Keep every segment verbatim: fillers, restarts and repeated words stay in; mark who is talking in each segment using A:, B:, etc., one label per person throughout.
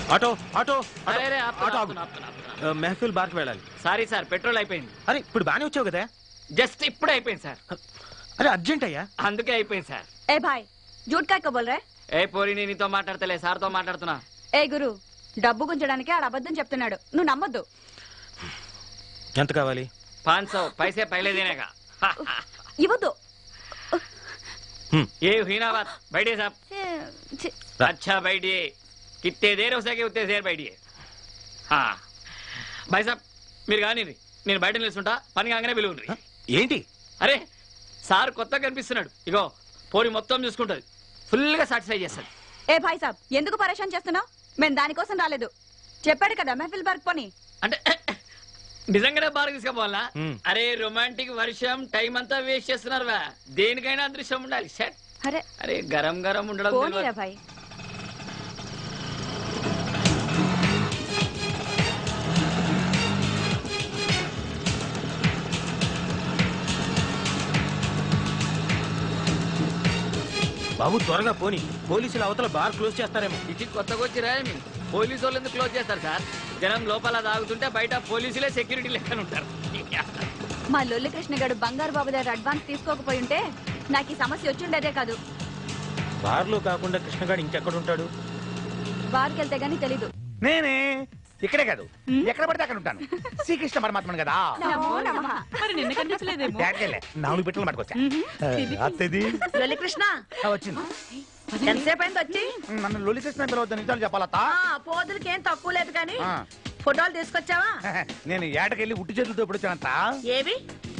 A: Auto auto
B: auto
A: Mehfil బార్కి వెళ్ళాలి.
B: Sorry sir, petrol అయిపోయింది.
A: అరే ఇప్పుడు బానే వచ్చావు కదా.
B: జస్ట్ ఇప్పుడే అయిపోయింది సార్.
A: అరే అర్జెంట్ అయ్యా,
B: అందుకే అయిపోయింది సార్.
C: ఏ భాయ్ జూట్ కాయ బోల్ రే.
B: ఏ పోరి, నేను నీతో మాట్లాడతలే, సార్తో మాట్లాడుతున్నా.
C: ఏ గురు, డబ్బు గుంజడానికి ఆడ అబద్ధం చెప్తున్నాడు, నువ్వు నమ్మొద్దు.
A: ఎంత కావాలి?
B: పాంచ్ సौ पैसे पहले देने का.
C: ఇవ్వద్దు.
B: ये हुई ना बात. बैठिए साहब. अच्छा बैठिए. कितने देर हो सके उतने देर बैठिए. हाँ भाई साहब, మీరు కానీ నేను బయట నిలుస్తుంటా, పని కాగానే పిలువుండ్రి.
A: ఏంటి?
B: అరే సార్ కొత్తగా కనిపిస్తున్నాడు, ఇగో పోరి మొత్తం చూసుకుంటది, ఫుల్ గా సాటిస్ఫై చేస్తాడు.
C: ఏ భాయ్ సాబ్, ఎందుకు పరేషాన్ చేస్తున్నావు? మేము దానికోసం రాలేదు. చెప్పాడు కదా మెహఫిల్ బార్క్ పని
B: అంటే. నిజంగానే బాగా తీసుకుపోవాలా? అరే రొమాంటిక్ వర్షం టైం అంతా వేస్ట్ చేస్తున్నారు. దేనికైనా అదృశ్యం ఉండాలి. షట్.
C: అరే
B: అరే గరం గరం ఉండడం.
C: భాయ్
A: బాబు త్వరగా పోనీ, పోలీసులు అవతల బార్ క్లోజ్ చేస్తారేమో.
B: ఇది కొత్తగా వచ్చిరా పోలీసు వాళ్ళు ఎందుకు క్లోజ్ చేస్తారు సార్? జనం లోపల తాగుతుంటే బయట పోలీసులే సెక్యూరిటీ లెక్కన ఉంటారు.
C: మా లొల్లి కృష్ణ గారు బంగారు బాబు దగ్గర అడ్వాన్స్ తీసుకోకపోయి ఉంటే నాకు ఈ సమస్య వచ్చిండేదే కాదు.
A: బార్ లో కాకుండా కృష్ణగాడు ఇంకెక్కడ ఉంటాడు?
C: బార్కి వెళ్తే గానీ తెలీదు.
D: నేనే ఇక్కడే కాదు, ఎక్కడ పడితే అక్కడ ఉంటాను. శ్రీకృష్ణ పరమాత్మను కదా.
C: మరి నిన్న కనిపించలేదేమో.
D: నాలుగు బిట్టలు పట్టుకొచ్చా.
E: లొల్లి కృష్ణ
D: వచ్చింది.
E: ఎంతసేపు అయింది వచ్చి?
D: నన్ను లొల్లి కృష్ణ పిలవద్దు, నిజాలు చెప్పాలతా.
E: పోదులకి ఏం తక్కువ లేదు కానీ ఫోటోలు తీసుకొచ్చావా?
D: నేను ఏటకెళ్ళి ఉట్టి చేతులతో ఎప్పుడు వచ్చానంత.
E: ఏవి?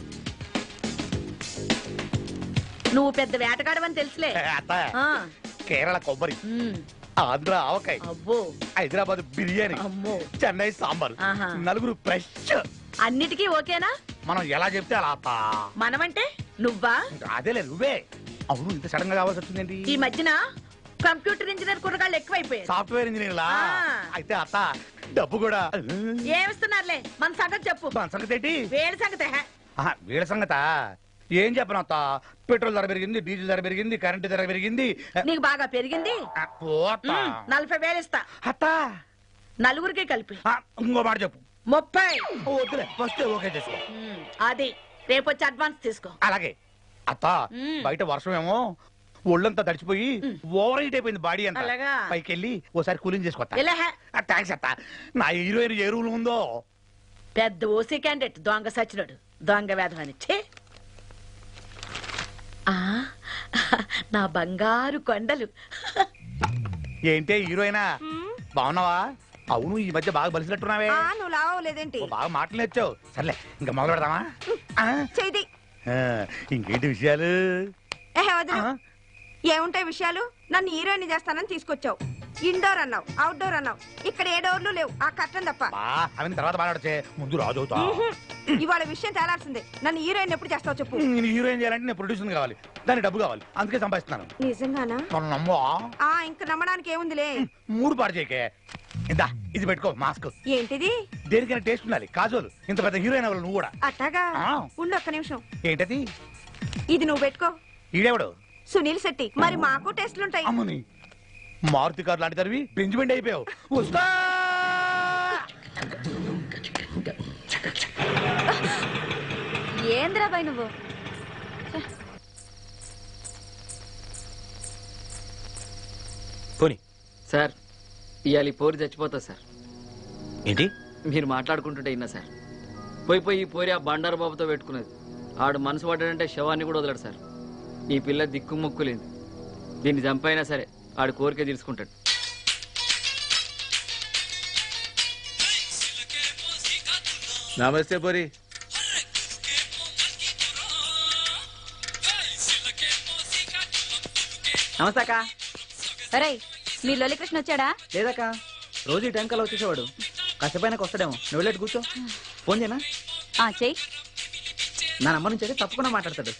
E: నువ్వు పెద్ద వేటగాడవని తెలుసులే.
D: అత్త కేరళ కొబ్బరి, ఆంధ్ర ఆవకాయ, హైదరాబాద్ బిర్యానీ, చెన్నై సాంబార్, నలుగురు ఫ్రెష్.
E: అన్నిటికీ ఓకేనా?
D: మనం ఎలా చెప్తే అలా అత్త.
E: మనమంటే నువ్వా?
D: అదేలే నువ్వే. అవును, ఇంత సడన్ గా కావాల్సి వచ్చిందండి.
E: ఈ మధ్యన కంప్యూటర్ ఇంజనీర్ కుర్రగాళ్ళు ఎక్కువైపోయారు.
D: సాఫ్ట్వేర్ ఇంజనీర్ లా. అయితే అత్త డబ్బు కూడా
E: ఏమిస్తున్నారులే. మన సంగతి చెప్పు.
D: మన సంగతి ఏంటి?
E: వేడి సంగతి.
D: వీళ్ళ సంగత ఏం చెప్పను అత్త. పెట్రోల్ ధర పెరిగింది, డీజిల్ ధర పెరిగింది, కరెంటు ధర పెరిగింది.
E: నీకు బాగా పెరిగింది. నలభై వేలు ఇస్తా
D: అత్త,
E: నలుగురికి కలిపి.
D: ఇంకో మాట చెప్పు.
E: ముప్పై.
D: వద్దులే, ఫస్ట్ ఓకే చేసుకో.
E: అది రేపు వచ్చి అడ్వాన్స్ తీసుకో.
D: అలాగే అత్త. బయట వర్షం ఏమో ఒళ్ళంతా తడిచిపోయి ఓవర్ హీట్ అయిపోయింది బాడీ అంతా. పైకి వెళ్ళి ఓసారి కూలింగ్ చేసుకోవచ్చా? థ్యాంక్స్ అత్త. నా హీరోయిన్ ఏ రూల్ ఉందో.
E: పెద్ద ఓసీ క్యాండిడేట్ దొంగ సచ్చినోడు, దొంగ వేధమని. నా బంగారు కొండలు.
D: ఏంటే హీరోయినా, బాగున్నావా? అవును, ఈ మధ్య బాగా బలిసినట్టున్నావే.
C: నువ్వు లావలేదేంటి?
D: బాగా మాటలు నేర్చావు. సర్లే ఇంకా మొదలు పెడదామా? ఇంకేంటి విషయాలు?
C: ఏముంటాయి విషయాలు? నన్ను హీరోయిన్ చేస్తానని తీసుకొచ్చావు. ఇండోర్ అన్నావు, అవుట్డోర్ అన్నావు. ఇక్కడ ఏ డోర్లు లేవు, ఆ కట్టం తప్ప.
D: అవన్నీ తర్వాత మాట్లాడచ్చే, ముందు రాజు అవుతా.
C: ఇవాళ విషయం తేలాల్సిందే. నన్ను హీరోయిన్ ఎప్పుడు చేస్తావు చెప్పు.
D: నేను హీరోయిన్ చేయాలంటే నేను ప్రొడ్యూసర్ కావాలి, దానికి డబ్బు కావాలి, అందుకే సంపాదిస్తున్నాను.
C: నిజంగానా?
D: నమ్మో.
C: ఇంకా నమ్మడానికి ఏముందిలే.
D: మూడు పాడు చేయకే. ఇందా ఇది పెట్టుకో, మాస్క్.
C: ఏంటిది?
D: దేనికైనా టేస్ట్ ఉండాలి. కాజోలు ఇంత పెద్ద హీరోయిన్ అవ్వాలి నువ్వు కూడా.
C: అట్టాగా ఉండు ఒక్క నిమిషం.
D: ఏంటది?
C: ఇది నువ్వు పెట్టుకో.
D: ఈడెవడు?
C: సునీల్ శెట్టి. మరి మాకు టెస్ట్లుంటాయి.
D: అమ్మని మారుతి కారు లాంటి తరివి బెంచ్మెంట్ అయిపోయావు. వస్తా.
C: ఏంద్రా బాయ్ నువ్వు?
A: పోనీ
B: సార్, ఇవాళ పోరి చచ్చిపోతా సార్.
A: ఏంటి
B: మీరు మాట్లాడుకుంటుంటే ఇన్నా సార్. పోయి పోయి ఈ పోరి ఆ బండారు బాబుతో పెట్టుకున్నది. ఆడు మనసు పడ్డాడంటే శవాన్ని కూడా వదలడు సార్. ఈ పిల్ల దిక్కు మొక్కులేదు. దీన్ని చంపైనా సరే ఆడు కోరిక తీర్చుకుంటాడు.
F: నమస్తే పోరి.
B: నమస్తే అక్క.
C: అరే మీ లొల్లి కృష్ణ వచ్చాడా?
B: లేదక్క, రోజు ఈ టైం కల్లా వచ్చేసేవాడు. కష్టపైనాక వస్తాడేమో. నువ్వు వెళ్ళి కూర్చో. ఫోన్ చేయనా?
C: చెయ్యి.
B: నా నంబర్ నుంచి అయితే తప్పకుండా మాట్లాడతాడు.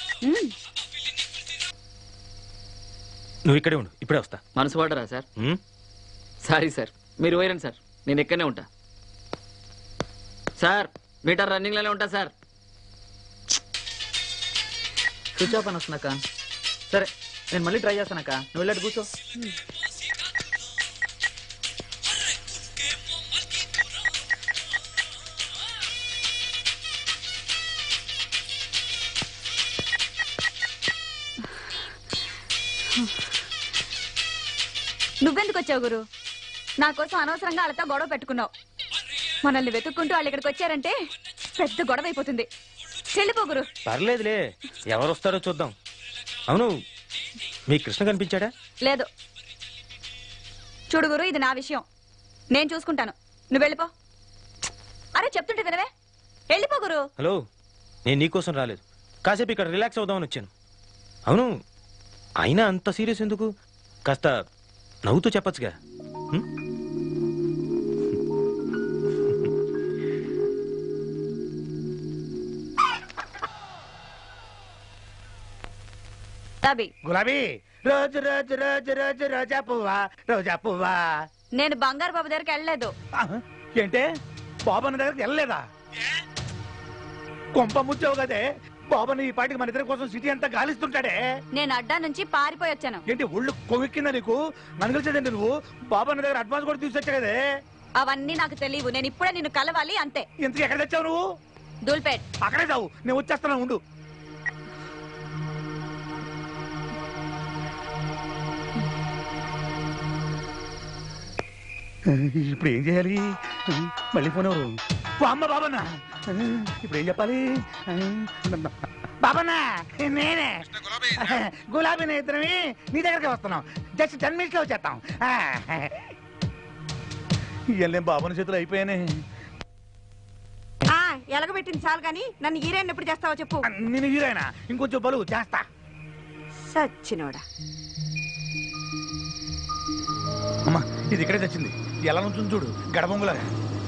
A: నువ్వు ఇక్కడే ఉండు, ఇప్పుడే వస్తా.
B: మనసు పడరా సార్? సారీ సార్, మీరు పోయిరండి సార్, నేను ఇక్కడనే ఉంటా సార్. మీటర్ రన్నింగ్ లోనే ఉంటా సార్. స్విచ్ ఆఫ్ అని వస్తుందక్క. సరే నేను మళ్ళీ ట్రై చేస్తానక్క, నువ్వు వెళ్ళి కూర్చో.
G: నువ్వెందుకు వచ్చావు గురు? నా కోసం అనవసరంగా వాళ్ళతో గొడవ పెట్టుకున్నావు. మనల్ని వెతుక్కుంటూ వాళ్ళు ఇక్కడికి వచ్చారంటే పెద్ద గొడవ అయిపోతుంది. చెల్లిపో గురు.
A: పర్లేదులే, ఎవరు వస్తారో చూద్దాం. అవును, మీ కృష్ణ కనిపించాడా?
G: లేదు. చూడు గురు, ఇది నా విషయం, నేను చూసుకుంటాను. నువ్వు వెళ్ళిపో. అరే చెప్తుంటే వినవే, వెళ్ళిపో గురు.
A: హలో, నేను నీకోసం రాలేదు, కాసేపు ఇక్కడ రిలాక్స్ అవుదామని వచ్చాను. అవును, అయినా అంత సీరియస్ ఎందుకు? కాస్త నవ్వుతూ చెప్పచ్చుగా. హ్మ్?
G: గులాబీ
D: గులాబీ రోజు రోజు రోజు రోజు రోజా పువ్వా రోజా పువ్వా.
G: నేను బంగారు బాబు దగ్గరికి వెళ్ళలేదు.
D: ఆహా, ఏంటే బాబన్న దగ్గరికి వెళ్ళలేదా? కొంప ముచ్చావు కదే, బాబన్న ఈ పాటికి మన ఇద్దరి కోసం సిటీ అంతా గాలిస్తుంటాడే.
G: నేను అడ్డా నుంచి పారిపోయి వచ్చాను.
D: ఏంటి ఒళ్ళు కొవ్వెక్కిందా నీకు? నన్ను కలిసేదండి నువ్వు. బాబన్న దగ్గర అడ్వాన్స్ కూడా తీసుకొచ్చా కదే.
G: అవన్నీ నాకు తెలియవు, నేను ఇప్పుడే నిన్ను కలవాలి అంతే.
D: ఇంతకు ఎక్కడ తెచ్చావు నువ్వు?
G: దూల్పేట్.
D: అక్కడే చావు, నేను వచ్చేస్తున్నా ఉండు. ఇప్పుడు ఏం చేయాలి? మళ్ళీ ఫోన్ ఎవరు? ఓ అమ్మ బాబన్న, ఇప్పుడు ఏం చెప్పాలి? బాబన్న నేనే, గులాబీ ఇద్దరమి నీ దగ్గరికి వస్తున్నాం. జస్ట్ టెన్ మినిట్స్ లో వచ్చేస్తాం. ఇవన్నీ బాబన్న చేతులు అయిపోయానే.
C: ఆ ఎలగబెట్టింది చాలు గాని నన్ను హీరోయిన్ ఎప్పుడు చేస్తావో చెప్పు.
D: నేను హీరోయినా? ఇంకొంచెం బలువు చేస్తా.
C: సచ్చినోడా.
D: అమ్మా ఇది ఇక్కడే తెచ్చింది, ఎలా నుంచి చూడు గడబొంగులాగా.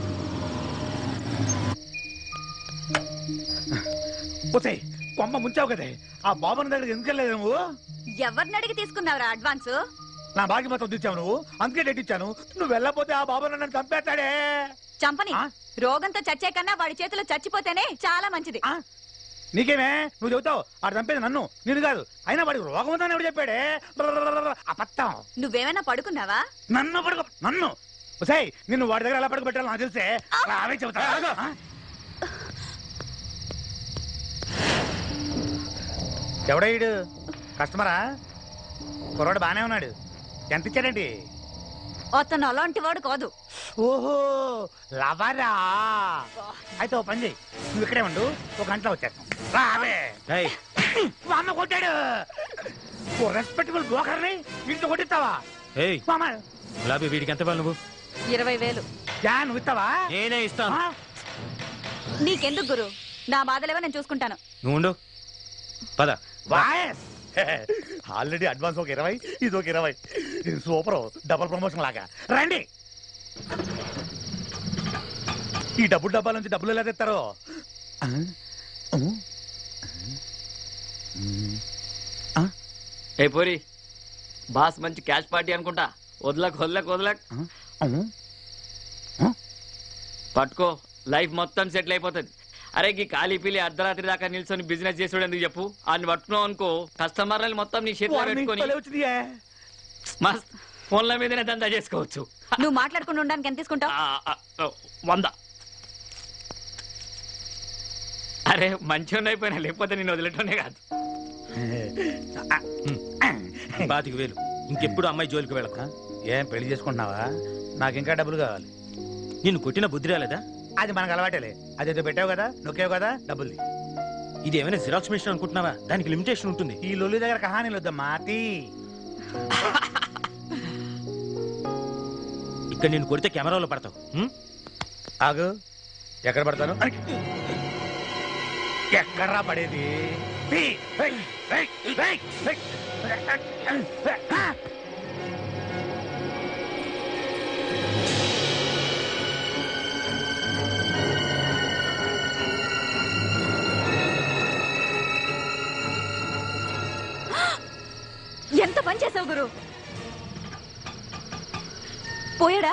D: పోతాయి కొమ్మ ముంచావు కదే, ఆ బాబుని దగ్గర ఎందుకు వెళ్ళలేదు నువ్వు?
G: ఎవరిని అడిగి తీసుకున్నావురా అడ్వాన్స్?
D: నా బాకి మొత్తం తెచ్చావు నువ్వు, అందుకే డేట్ ఇచ్చాను. నువ్వు వెళ్ళకపోతే ఆ బాబు నన్ను చంపేస్తాడే.
G: చంపని, రోగంతో చచ్చే కన్నా వాడి చేతిలో చచ్చిపోతేనే చాలా మంచిది.
D: నీకేమే నువ్వు చెబుతావు, వాడు చంపేది నన్ను నేను కాదు. అయినా వాడికి రోగం ఉందని ఎవడు చెప్పాడే? అబద్ధం.
G: నువ్వేమైనా పడుకున్నావా?
D: నన్ను పడుకో, నన్ను సై నిన్ను వాడి దగ్గర ఎలా పడుకోబెట్టాలో నాకు తెలిసే. అవే చెబుతా. ఎవడయ్యాడు? కస్టమరా? కుర్రాడు బానే ఉన్నాడు. ఎంత ఇచ్చాడండి?
G: అతను అలాంటి వాడు కాదు.
D: ఓహో లవరా. అయితే ఓ పని చెయ్యి, నువ్వు ఇక్కడే ఉండు, ఒక గంటలో వచ్చేస్తాం. రావే. మా అమ్మ కొట్టాడు. ఓ రెస్పెక్టబుల్ బ్రోకర్ని ఇంట్లో కొట్టిస్తావా?
A: గులాబీ వీడికి ఎంత వాళ్ళు? నువ్వు
G: ఇరవై వేలు.
D: యా నువ్వు ఇస్తావా?
A: నేనే ఇస్తాను.
G: నీకెందుకు గురు, నా బాధలేవో నేను చూసుకుంటాను.
A: నువ్వు ఉండు, పద.
D: ఆల్రెడీ అడ్వాన్స్ ఒక ఇరవై, ఇది ఒక ఇరవై. ఇది సూపర్, డబుల్ ప్రమోషన్ లాగా. రండి. ఈ డబ్బులు డబ్బాల నుంచి డబ్బులు ఎలా తెస్తారో.
B: ఏ పోరి, బాస్ మంచి క్యాష్ పార్టీ అనుకుంటా. వదలక్ వదలక్ వదలక్ పట్టుకో, లైఫ్ మొత్తం సెటిల్ అయిపోతుంది. అరే ఈ ఖాళీ పీలి అర్ధరాత్రి దాకా నిల్చొని బిజినెస్ చేసాడు ఎందుకు చెప్పు? ఆయన పట్టుకున్నావు అనుకో, కస్టమర్లు మొత్తం నీ చేతిలో పెట్టుకొని మస్త్ ఫోన్ల మీదనే దందా చేసుకోవచ్చు.
G: నువ్వు మాట్లాడుకుని ఉండడానికి ఎంత తీసుకుంటావు?
B: వంద. అరే మంచిగా అయిపోయినా, లేకపోతే నేను వదిలేటోనే కాదు.
A: పాతిక వేలు. ఇంకెప్పుడు అమ్మాయి జోలికి వెళ్ళక.
D: ఏం పెళ్లి చేసుకుంటున్నావా? నాకు ఇంకా డబ్బులు కావాలి.
A: నిన్ను కొట్టిన బుద్ధి రాలేదా?
D: అది మనకు అలవాటేలే. అదేదో పెట్టావు కదా, నొక్కావు కదా, డబ్బులు.
A: ఇది ఏమైనా జిరాక్స్ మిషన్ అనుకుంటున్నావా? దానికి లిమిటేషన్ ఉంటుంది.
D: ఈ లొల్లి దగ్గర కహానీలు వద్దమ్మా. తీ.
A: ఇక్కడ నేను కొడితే కెమెరాలో పడతావు.
D: ఆగు. ఎక్కడ పడతాను? ఎక్కడ్రా పడేది?
G: ఎంత పని చేసావు గురు. పోయాడా?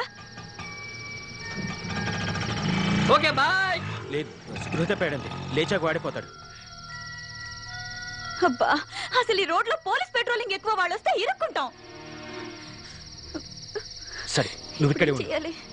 B: Okay bye.
A: లేదు, స్పృహ తప్పాడండి, లేచాక వాడిపోతాడు.
G: అబ్బా, అసలు ఈ రోడ్ లో పోలీస్ పెట్రోలింగ్ ఎక్కువ, వాళ్ళు వస్తే ఇరుక్కుంటాం.
A: సరే నువ్వు ఇక్కడే ఉండు.
G: చేయాలి